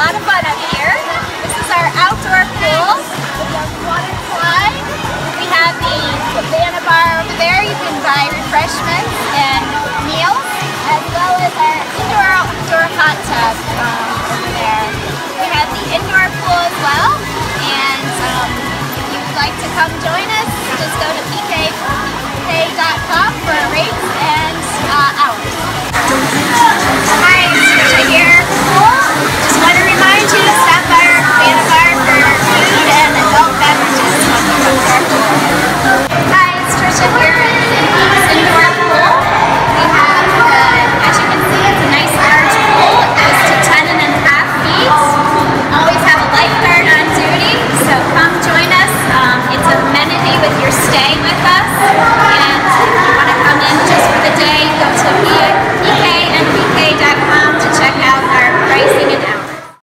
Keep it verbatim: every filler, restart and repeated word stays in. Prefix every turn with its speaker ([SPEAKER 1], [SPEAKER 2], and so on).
[SPEAKER 1] lot of fun up here. This is our outdoor pool with our water slide. We have the cabana bar over there. You can buy refreshments and meals, as well as our indoor outdoor hot tub um, over there. We have the indoor pool as well, and um, if you'd like to come join